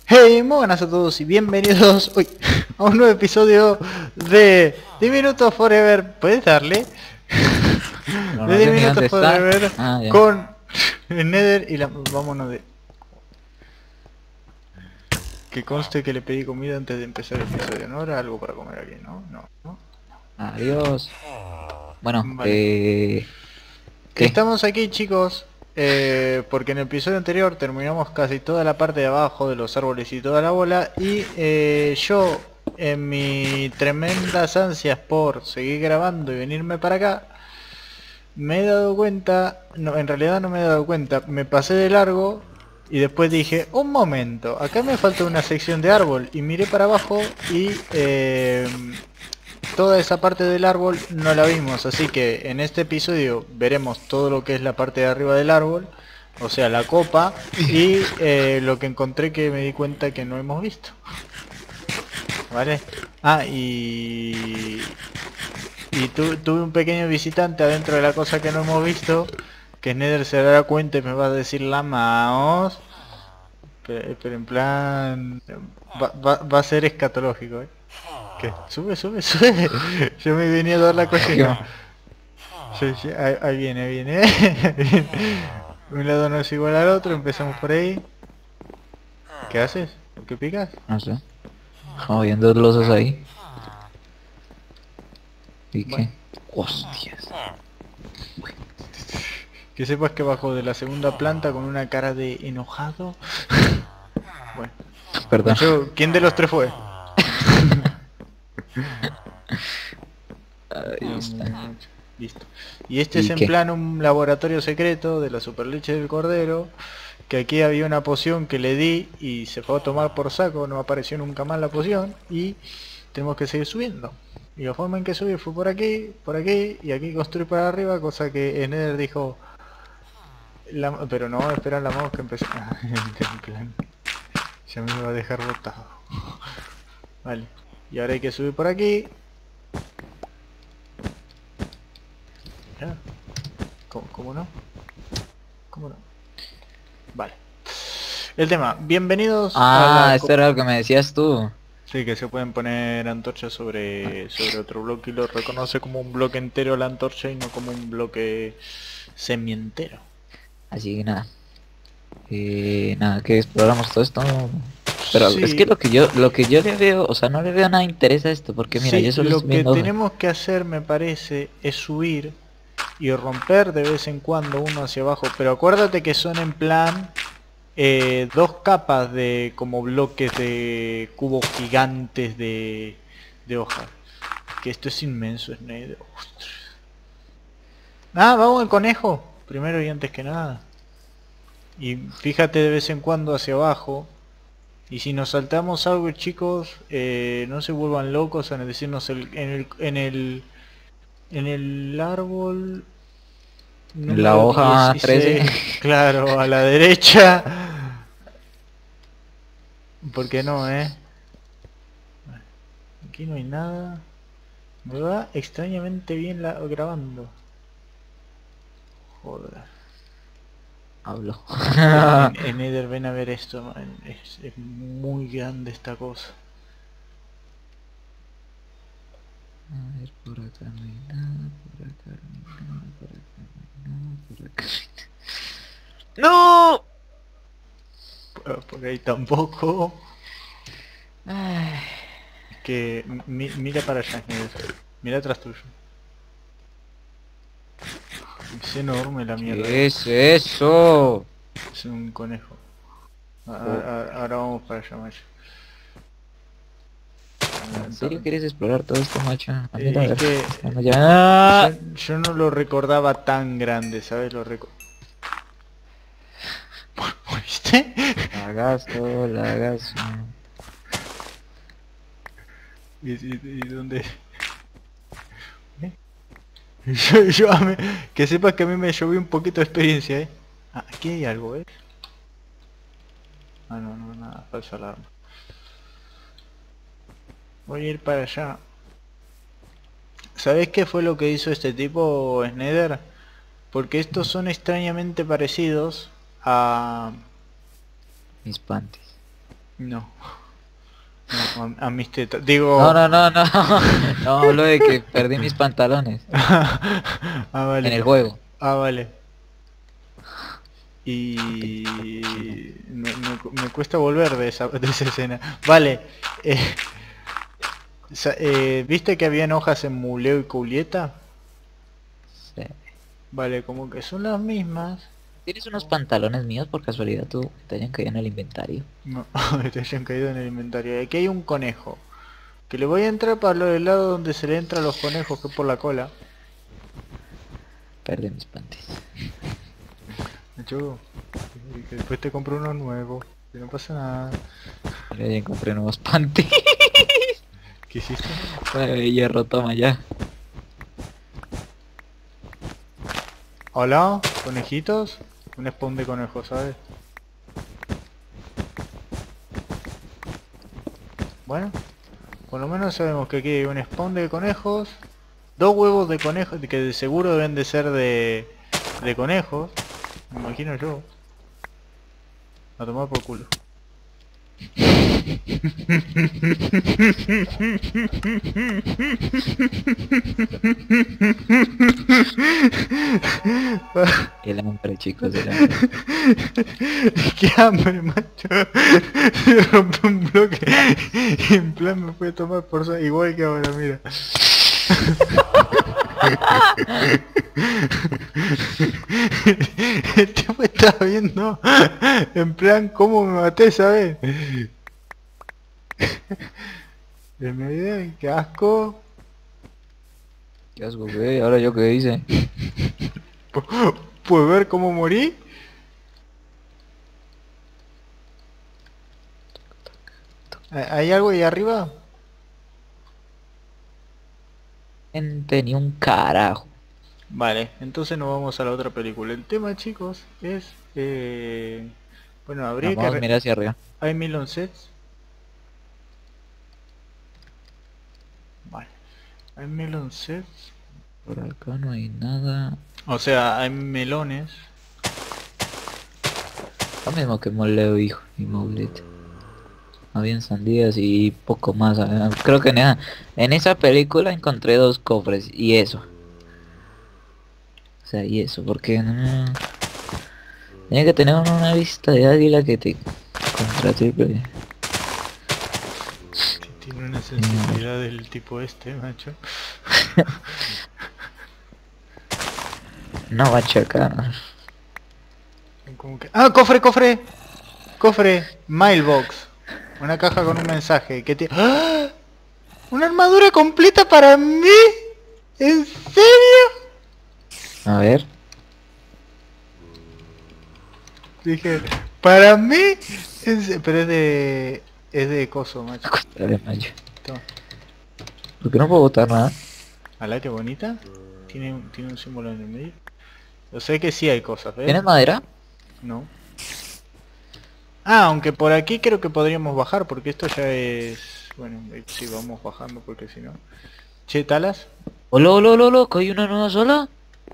Hey, muy buenas a todos y bienvenidos hoy a un nuevo episodio de 10 Minutos Forever. ¿Puedes darle? No, De no 10 sé ni Minutos dónde está. Forever Ah, ya. con el Nether y la... Vámonos de... Que conste que le pedí comida antes de empezar el episodio. No era algo para comer aquí, ¿no? No. Adiós. Bueno, Vale. ¿qué? Estamos aquí, chicos, porque en el episodio anterior terminamos casi toda la parte de abajo de los árboles y toda la bola. Y yo, en mis tremendas ansias por seguir grabando y venirme para acá, me he dado cuenta, no, en realidad no me he dado cuenta, me pasé de largo y después dije, un momento, acá me falta una sección de árbol, y miré para abajo y toda esa parte del árbol no la vimos, así que en este episodio veremos todo lo que es la parte de arriba del árbol, o sea, la copa, y lo que encontré que me di cuenta que no hemos visto. ¿Vale? Ah, tuve un pequeño visitante adentro de la cosa que no hemos visto, que Nether se dará cuenta y me va a decir la mouse, pero en plan... va a ser escatológico, ¿eh? ¿Qué? Sube. Yo me venía a dar la cocina. Sí, ahí viene. Un lado no es igual al otro, empezamos por ahí. ¿Qué haces? ¿Por qué picas? No sé. Moviendo los osos ahí. ¿Y Bueno, qué? Hostias. que sepas que bajo de la segunda planta con una cara de enojado. Bueno, Perdón. ¿quién de los tres fue? Ahí está. Listo. Y este es ¿Y en qué? plan un laboratorio secreto de la superleche del cordero. Que aquí había una poción que le di y se fue a tomar por saco, no apareció nunca más la poción y tenemos que seguir subiendo. Y la forma en que subí fue por aquí y aquí construí para arriba, cosa que Nether dijo, pero no, espera la mouse que empezó. En plan, ya me iba a dejar botado. Vale, y ahora hay que subir por aquí. Ya. ¿Cómo no? ¿Cómo no? Vale. El tema, bienvenidos a Ah, la... esto era lo que me decías tú. Sí, que se pueden poner antorchas sobre otro bloque y lo reconoce como un bloque entero la antorcha y no como un bloque semi-entero. Así que nada. Nada, que exploramos todo esto. Pero es que Sí, lo que yo le veo, o sea, no le veo nada de interés a esto, porque mira, sí, yo solo lo estoy que viendo hojas. tenemos que hacer me parece es subir y romper de vez en cuando uno hacia abajo, pero acuérdate que son en plan dos capas de como bloques de cubos gigantes de hojas. Que esto es inmenso, Snake. Ostras. Ah, vamos al conejo. Primero y antes que nada. Y fíjate de vez en cuando hacia abajo. Y si nos saltamos algo, chicos, no se vuelvan locos a decirnos en el árbol La número hoja 13. 16. Claro, a la derecha. ¿Por qué no, eh? Aquí no hay nada. Me va extrañamente bien grabando. Joder. Hablo. En Nether, ven a ver esto, man. Es muy grande esta cosa. A ver, por acá no hay nada, por acá no hay nada, por acá no hay nada, por acá no hay nada. ¡No! Por ahí tampoco. Ay, Que mira para allá, Nether. Mira atrás tuyo. Es enorme la mierda ¿qué esta. es eso? Es un conejo. Oh, Ahora vamos para allá, macho. ¿en serio quieres explorar todo esto, macho? A mí la Es verdad que cuando ya... yo no lo recordaba tan grande, ¿sabes? ¿Viste? Lagazo, lagazo. ¿Y dónde? ¿Eh? Que sepas que a mí me llovió un poquito de experiencia, ¿eh? Ah, aquí hay algo, ¿eh? Ah, no, nada, falsa alarma. Voy a ir para allá. ¿Sabés qué fue lo que hizo este tipo, Sneder? Porque estos son extrañamente parecidos a... Mis panties. No. No, a mis tetas. Digo... No, no, no, no. No, hablo de que perdí mis pantalones Ah, en el vale. juego. Ah, vale. Y... me cuesta volver de esa escena. Vale. ¿Viste que habían hojas en Muleo y Julieta? Sí. Vale, como que son las mismas. ¿Tienes unos pantalones míos por casualidad tú que te hayan caído en el inventario? No, te hayan caído en el inventario. Aquí hay un conejo. Que le voy a entrar para el lado donde se le entra a los conejos, que es por la cola. Perdí mis panties. Yo, que después te compro uno nuevo. Que no pasa nada. Mira, ya encontré nuevos panties. ¿Qué hiciste? Ay, hierro, toma ya. Hola, conejitos. Un spawn de conejos, ¿sabes? Bueno, por lo menos sabemos que aquí hay un spawn de conejos. Dos huevos de conejos, que de seguro deben de ser de conejos. Me imagino yo. A tomar por culo. El hambre, chicos, el hambre. Qué hambre, macho. Se rompió un bloque y en plan me fue a tomar por igual que ahora, mira. El tipo estaba viendo en plan cómo me maté, ¿sabes? De medida, qué asco. Qué asco, ¿qué? Ahora yo qué hice. ¿Puedes ver cómo morí? ¿Hay algo ahí arriba? Ni un carajo. Vale, entonces nos vamos a la otra película. El tema, chicos, es... bueno, habría que... Vamos, mira hacia arriba. ¿Hay 1000 sets? Vale. ¿Hay 1000 sets? Por acá no hay nada. O sea, hay melones. Lo mismo que moleo, hijo, y moblete. Habían sandías y poco más. Creo que en esa película encontré 2 cofres y eso. O sea, y eso, porque no... Tiene que tener una vista de águila que te contratriple. Tiene una sensibilidad del tipo este, macho. No va a checar. Como que... ¡Ah, cofre, cofre! Cofre, mailbox. Una caja con un mensaje que tiene... ¡Ah! ¡Una armadura completa para mí! ¿En serio? A ver. Dije, para mí... Pero es de... Es de coso, macho. Dale, macho. Toma. ¿Por qué no puedo botar nada? ¿Alá, qué bonita? Tiene un símbolo en el medio. Yo sé que sí hay cosas, ¿ves? ¿Tienes madera? No. Ah, aunque por aquí creo que podríamos bajar, porque esto ya es... Bueno, sí, vamos bajando porque si no... Che, ¿talas? ¡Hola, hola, hola, hola! ¿Que hay una nueva sola?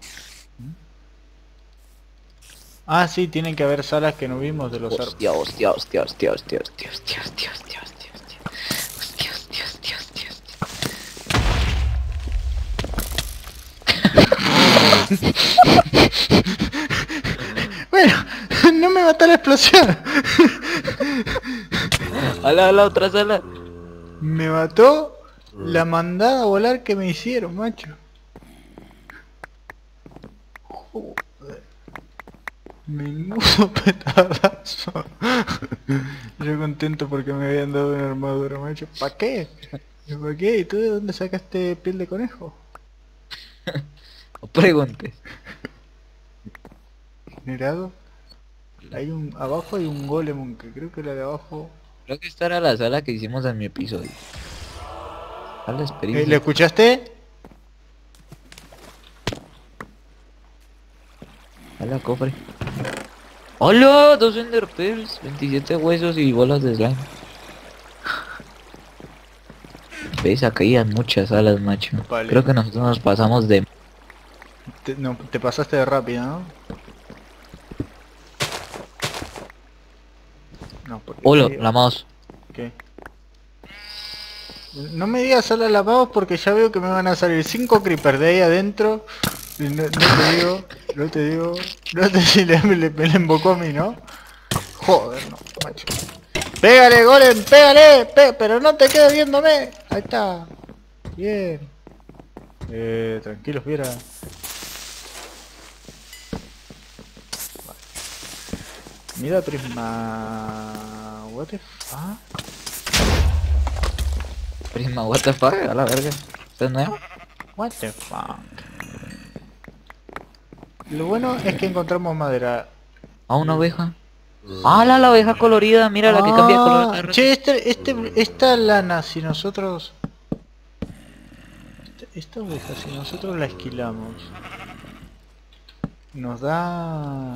Ah, sí, tienen que haber salas que no vimos de los árboles. Hostia, hostia, hostia, hostia, hostia, hostia, hostia, hostia, hostia, hostia, hostia. Hostia, hostia, hostia, hostia, hostia. Bueno, no me mató la explosión. ¡Hala, hala, otra sala! Me mató la mandada a volar que me hicieron, macho. Joder. Menudo petardazo. Yo contento porque me habían dado una armadura, macho. ¿Para qué? ¿Para qué? ¿Y tú de dónde sacaste piel de conejo? No preguntes. Generado. Hay un... Abajo hay un golem, que creo que la de abajo... Creo que esta era la sala que hicimos en mi episodio. A la ¿Le experiencia. escuchaste? A la cofre. ¡Hola! 2 Ender Pearls, 27 huesos y bolas de slime. ¿Ves? Acá hay muchas salas, macho. Vale. Creo que nosotros nos pasamos de... No, te pasaste de rápido, ¿no? No, porque... ¡Hola! sí, La mouse. ¿Qué? No me digas solo lavados porque ya veo que me van a salir 5 creepers de ahí adentro. Y no te digo, me le invocó a mí, ¿no? Joder, no, macho. ¡Pégale, golem! ¡Pégale! Pero no te quedes viéndome. Ahí está. Bien. Tranquilos, viera. Mira, Prisma... What the fuck? Prisma, what the fuck, a la verga. ¿Esto es nuevo? What the fuck? Lo bueno es que encontramos madera. Ah, una oveja. Ah, la oveja colorida, mira la que cambia de color. Cada rato. Che, esta lana, si nosotros... Esta oveja, si nosotros la esquilamos... Nos da...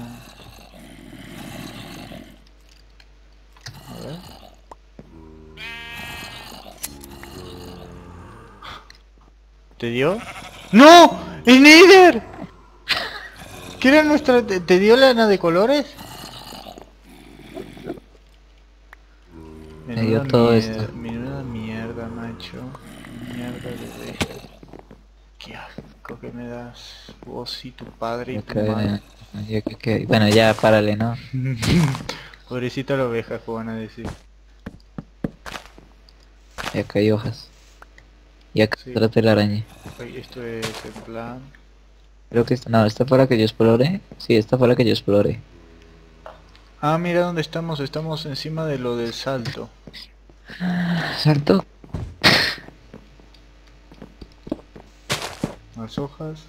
A ver... ¿Te dio? ¡No! ¡El Nether! ¿Qué era nuestra... ¿Te dio lana de colores? Me dio todo esto. Menuda mierda, macho. Mierda de oveja. Qué asco que me das. Vos y tu padre y tu madre. Bueno, ya párale, ¿no? Pobrecita la oveja, que van a decir. Y acá hay hojas. Y acá Sí. trate la araña. Ay, esto es en plan... Creo que esta... No, esta fue la que yo exploré. Sí, esta fue la que yo exploré. Ah, mira dónde estamos. Estamos encima de lo del salto. Salto. Las hojas.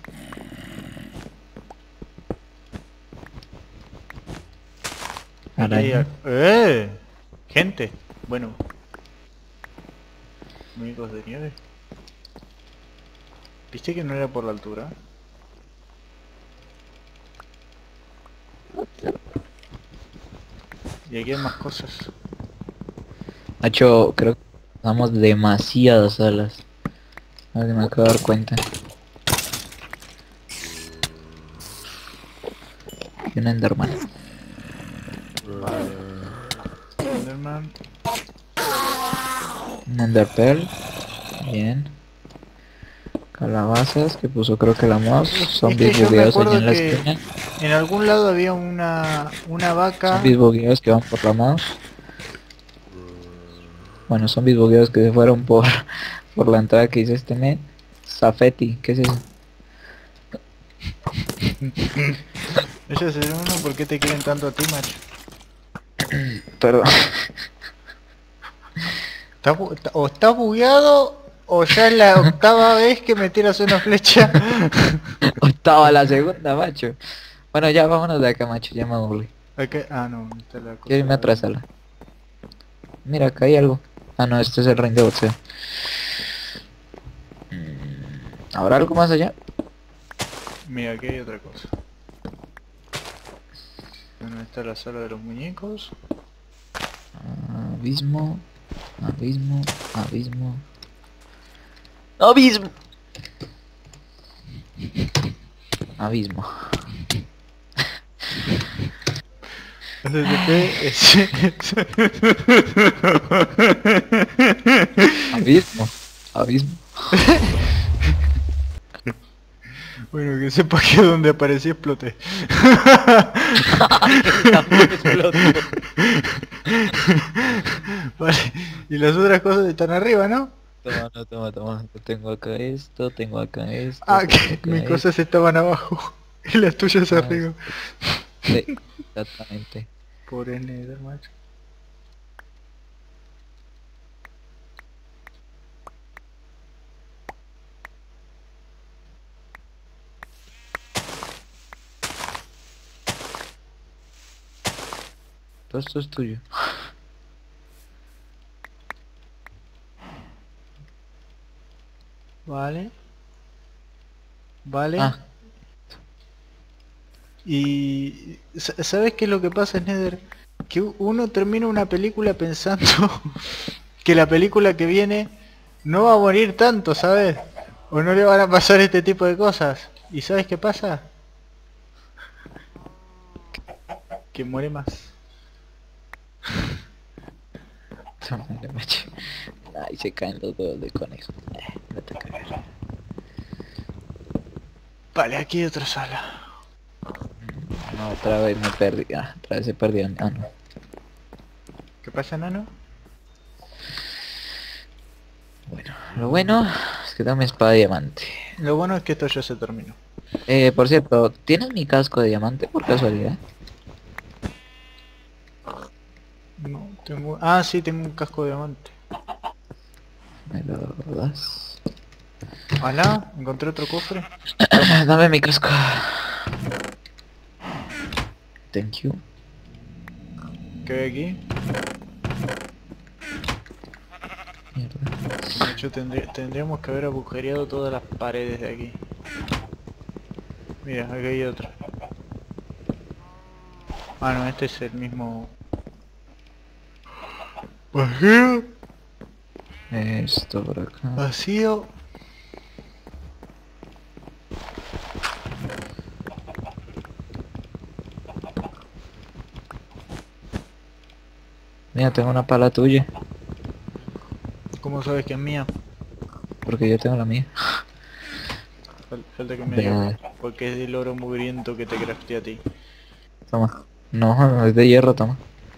Araña. Gente. Bueno. Muñecos de nieve. ¿Viste que no era por la altura? Y aquí hay más cosas. Nacho, creo que damos demasiadas alas. Ahora que me acabo de dar cuenta. Y un Enderman. Vale. Enderman. Un Enderpearl. Bien. Calabazas que puso creo que la mouse. Zombies yo me bugueados allá acuerdo en la que esquina. en algún lado había una vaca. Zombies bugueados que van por la mouse. Bueno, zombies bugueados que se fueron por la entrada que hizo este men. Safety, ¿qué es eso? Ese es el uno, ¿por qué te quieren tanto a ti, macho? Perdón. O estás bugueado o ya es la octava vez que me tiras una flecha. Estaba la segunda, macho. Bueno, ya vámonos de acá, macho, ya me aburrí. Ah, no, está la cosa. Quiero irme atrás a la... Mira, acá hay algo. Ah, no, este es el ring de boxeo. ¿Habrá algo más allá? Mira, aquí hay otra cosa. Bueno, está la sala de los muñecos. Abismo. Abismo. Abismo. Abismo. Abismo. Abismo. Abismo. Bueno, que sepa que donde aparecí exploté. Vale, y las otras cosas están arriba, ¿no? Toma, no, toma. Tengo acá esto, tengo acá esto. Ah, tengo que acá mis esto. cosas estaban abajo y las tuyas Ah, arriba. Sí, exactamente. Pobre Nether, macho. Todo esto es tuyo. Vale. Vale. Ah, Y... ¿Sabes qué es lo que pasa, Nether? Que uno termina una película pensando que la película que viene no va a morir tanto, ¿sabes? O no le van a pasar este tipo de cosas. ¿Y sabes qué pasa? Que muere más. puta madre, macho. Ay, se caen los huevos de conejo. No te cagas. Vale, aquí hay otra sala. No, otra vez me perdí. Ah, otra vez se perdió. Ah, no. ¿Qué pasa, nano? Bueno, lo bueno es que tengo mi espada de diamante. Lo bueno es que esto ya se terminó. Por cierto, ¿tienes mi casco de diamante por casualidad? No, tengo... Ah, sí, tengo un casco de diamante. ¿Me lo das? Alá, encontré otro cofre. Dame mi casco. Thank you. ¿Qué hay aquí? Mierda. De hecho, tendríamos que haber agujereado todas las paredes de aquí. Mira, aquí hay otro. Ah, no, este es el mismo... Vacío. Esto por acá. Vacío. Mira, tengo una pala tuya. ¿Cómo sabes que es mía? Porque yo tengo la mía. Falta que me Vea. diga. Porque es del oro mugriento que te crafté a ti. Toma. No, es de hierro, toma.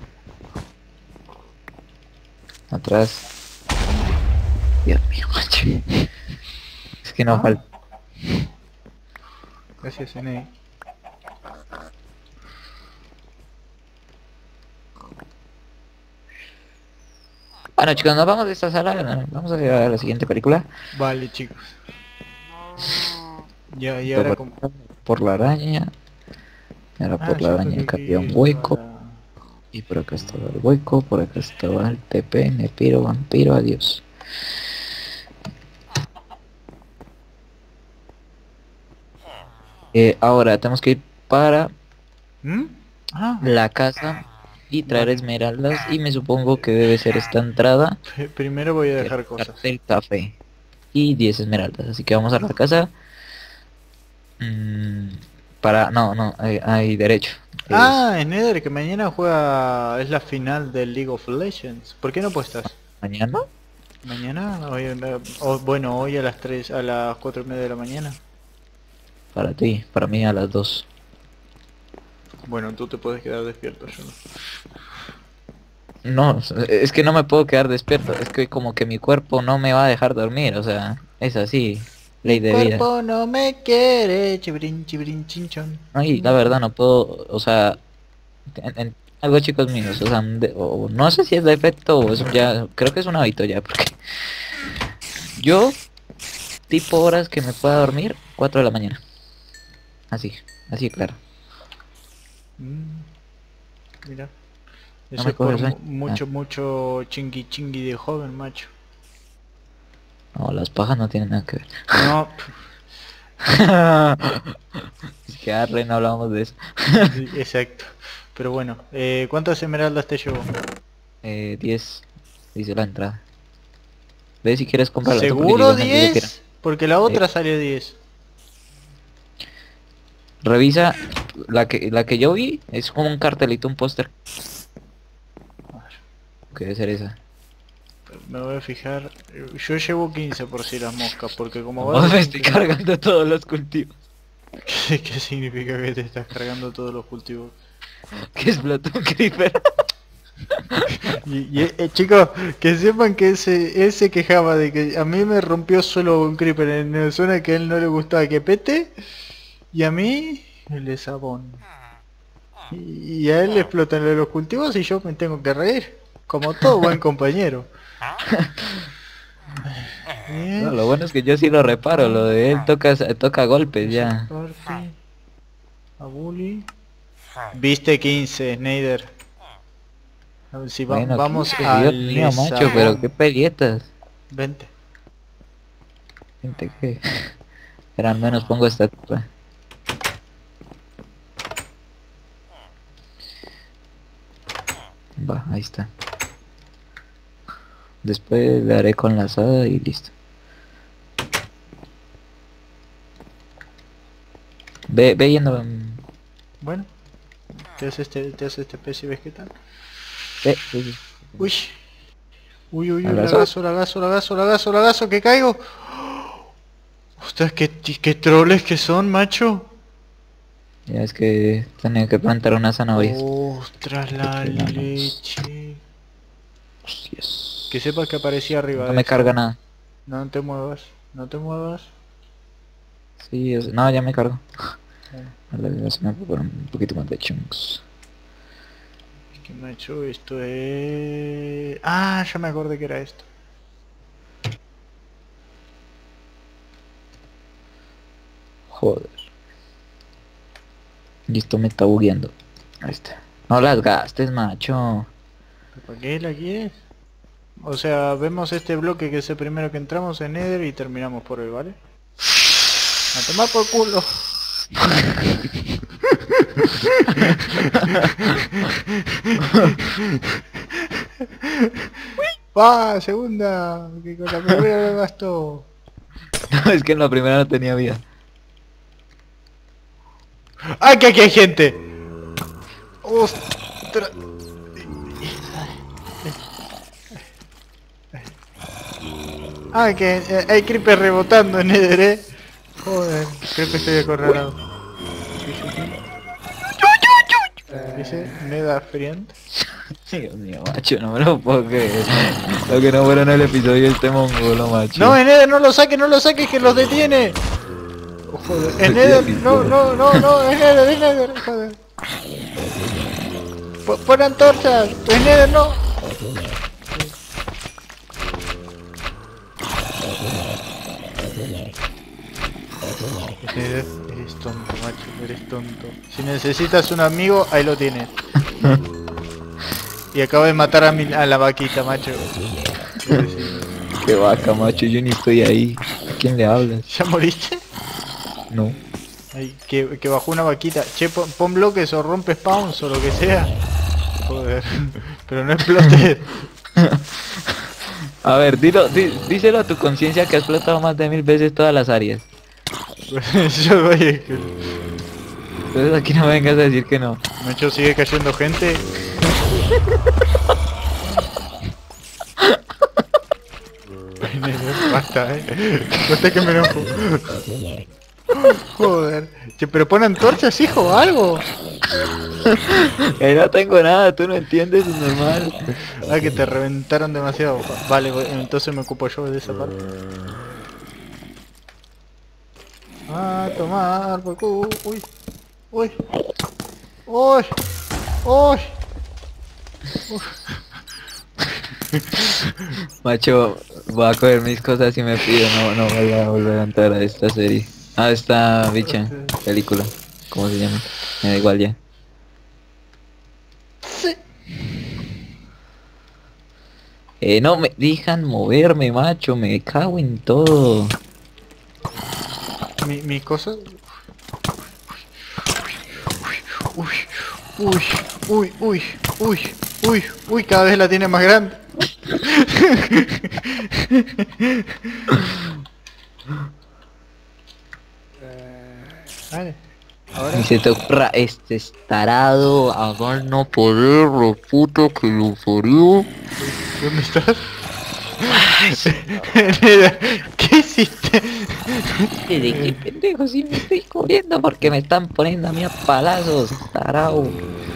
Atrás. Dios mío, macho. Es que no Ah. falta. Gracias, N. Bueno chicos, nos vamos de esta sala. Vamos a ir a la siguiente película. Vale, chicos. Ya, y ahora como... Por la araña. Y ahora por la cierto araña que acá aquí había un estaba hueco. la- Y por acá estaba el hueco. Por acá estaba el TP, Nepiro, vampiro, adiós. Ahora tenemos que ir para ¿Mm? Ah, la casa y traer esmeraldas. Y me supongo que debe ser esta entrada. primero voy a dejar El cosas. cartel café. Y 10 esmeraldas. Así que vamos a la casa. Para... No, hay derecho. Ah, es Nether, que mañana juega... Es la final del League of Legends. ¿Por qué no apuestas? ¿Mañana? Mañana, hoy, bueno, hoy a las 3, a las 4:30 de la mañana. Para ti, para mí a las 2. Bueno, tú te puedes quedar despierto, yo no. No, es que no me puedo quedar despierto. Es que como que mi cuerpo no me va a dejar dormir. O sea, es así. Ley de vida. Cuerpo no me quiere, chibrin chinchón. No, y la verdad no puedo, o sea, algo chicos míos, o sea, o no sé si es defecto o es ya, creo que es un hábito ya, porque yo, tipo horas que me pueda dormir, 4 de la mañana. Así claro. Mira. No Eso me es por coge sueño. mucho chingui de joven, macho. No, las pajas no tienen nada que ver. No, Es que arre, no hablamos de eso. sí, exacto. Pero bueno, ¿cuántas esmeraldas te llevo? 10, dice la entrada. Ve si quieres comprarla tú, porque ¿Seguro digo, gente que quiera. 10? Porque la otra salió 10. Revisa, la que yo vi es como un cartelito, un póster. Que debe ser esa. Me voy a fijar. Yo llevo 15 por si las moscas, porque como Vos va... me estoy cargando todos los cultivos. ¿Qué significa que te estás cargando todos los cultivos? Que explotó un creeper. Chicos, que sepan que él se quejaba de que a mí me rompió solo un creeper en la zona que a él no le gustaba que pete, y a mí el desabón. Y a él le explotan los cultivos y yo me tengo que reír, como todo buen compañero. No, lo bueno es que yo sí lo reparo, lo de él toca golpes ya. Party, a bully. Viste 15, Snyder. A ver si Bueno, vamos 15, al Dios mío, macho, pero qué pelietas. Vente. Gente que... Pero al menos pongo esta tupa. Va, ahí está. Después le haré con la asada y listo. Ve yendo. Bueno, te hace este pez y ves qué tal. Ve, ve. Uy, Uy, uy, uy, ¿Lagazo? lagazo, lagazo, lagazo, lagazo, lagazo, que caigo. Ostras, qué troles que son, macho. Ya es que tenía que plantar unas zanahorias. Ostras, la Qué manos. leche. Hostias. Que sepas que aparecía arriba No de me eso. carga nada. No te muevas, no te muevas. Sí, no, ya me cargo. Eh, Vale, voy a hacer un poquito más de chunks. Es que macho, esto es... Ah, ya me acordé que era esto. Joder. Y esto me está bugueando. Ahí está. No las gastes, macho. ¿Para qué la quieres? O sea, vemos este bloque que es el primero que entramos en Nether y terminamos por él, ¿vale? A tomar por culo. ¡Va! Segunda. Que con la primera lo gastó. No, es que en la primera no tenía vida. ¡Ay, que aquí hay gente! ¡Ostras! Ah, que hay creepers rebotando en Nether, Joder, creo que estoy acorralado. Dice Nether Friend. Dios mío, macho, no me lo puedo creer. Lo que no fuera en el episodio de este mongolo, macho. No, en Nether no lo saques que los detiene. Oh, joder, en Nether, no, en Nether, joder. Pon antorchas, en Nether no. Eres tonto, macho, eres tonto. Si necesitas un amigo, ahí lo tienes. Y acabo de matar a la vaquita, macho. Qué vaca, macho, yo ni estoy ahí. ¿A quién le hablas? ¿Ya moriste? No. Ay, que bajó una vaquita. Che, pon bloques o rompe spawns o lo que sea. Joder, pero no explotes. A ver, díselo a tu conciencia que has explotado más de 1000 veces todas las áreas. Yo vaya que... Entonces aquí no me vengas a decir que no. Macho, sigue cayendo gente. Basta, basta que me enojo. Joder. Che, pero pon antorchas, hijo, o algo. Que no tengo nada, tú no entiendes, es normal. Ah, que te reventaron demasiado. Vale, entonces me ocupo yo de esa parte. Ah, tomar por culo. Uy. Uy. Uy. Uy. Macho, voy a coger mis cosas y me pido, no voy a volver a entrar a esta serie. Ah, esta bicha, película. ¿Cómo se llama? Me da igual ya. Sí. No me dejan moverme, macho, me cago en todo. Mi cosa. Uy, uy, uy, uy, uy, uy, uy, cada vez la tiene más grande. Vale. Ahora. Ni se te ocurra este estarado a más no poder, lo puto que lo parió. ¿Dónde estás? ¿Qué hiciste? ¿De qué pendejo si me estoy corriendo porque me están poniendo a mí a palazos, tarao?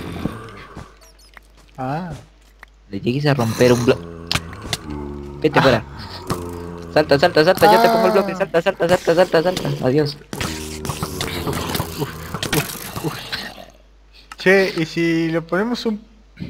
Ah. Le llegues a romper un bloque. Vete fuera. Salta, salta, salta, yo te pongo el bloque, salta, salta, salta, salta, salta. Adiós. Che, ¿y si le ponemos un...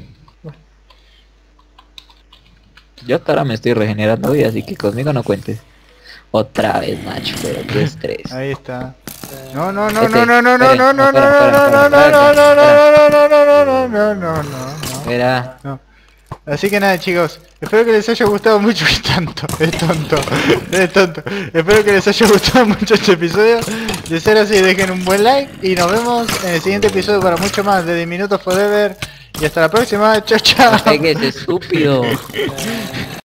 Yo hasta ahora me estoy regenerando vida, así que conmigo no cuentes. Otra vez, macho, pero qué estrés. Ahí está. No, no, no, Vete, no, no, no, espere, no, no, no, no, espera, no, espera, no, no, espera, no, no, no, no, no, no, no, Espera. no. Así que nada, chicos, espero que les haya gustado mucho. Es tonto, es tonto, es tonto. Espero que les haya gustado mucho este episodio. De ser así, dejen un buen like y nos vemos en el siguiente episodio para mucho más de Diminutos Forever. Y hasta la próxima, chao, chao. No pegues, estúpido.